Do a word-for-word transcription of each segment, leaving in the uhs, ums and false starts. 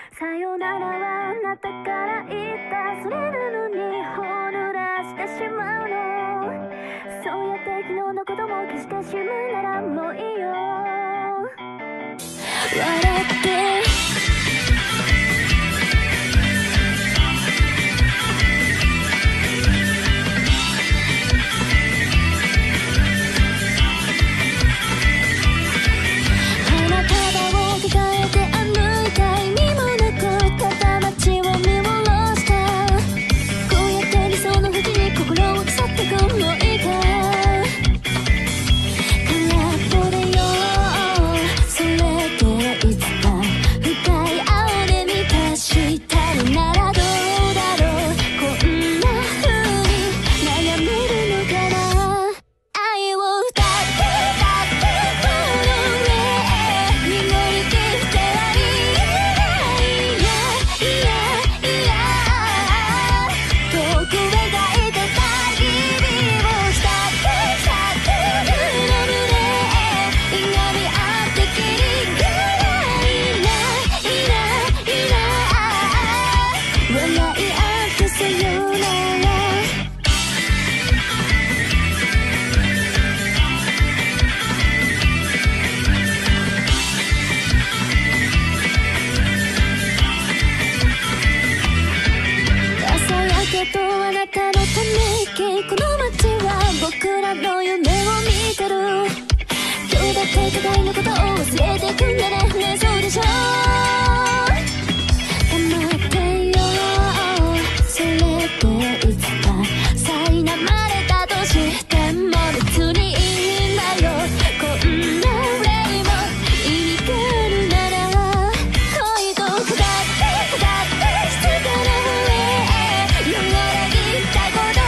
さよならはあなたから言った。それなのに頬濡らしてしまうの。そうやって昨日のことも消してしまうならもういいよ。笑ってこの街は僕らの夢を見てる。今日だって互いのことを忘れてくんだね。ねえそうでしょ。黙ってよ。それでいつか苛まれたとしても別にいいんだよ。こんな例も意味があるなら恋と語って語って静かな上汚れ切ったこと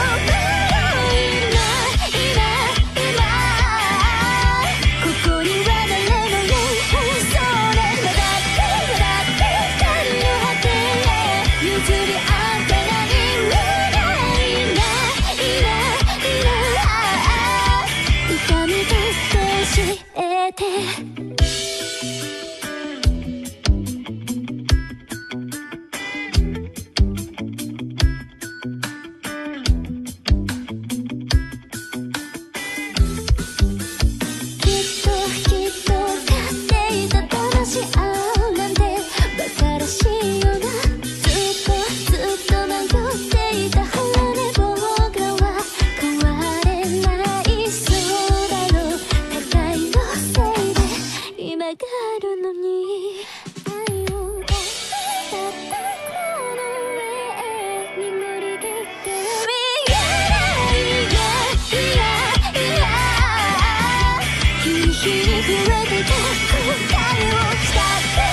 日に増えていた後悔をしたって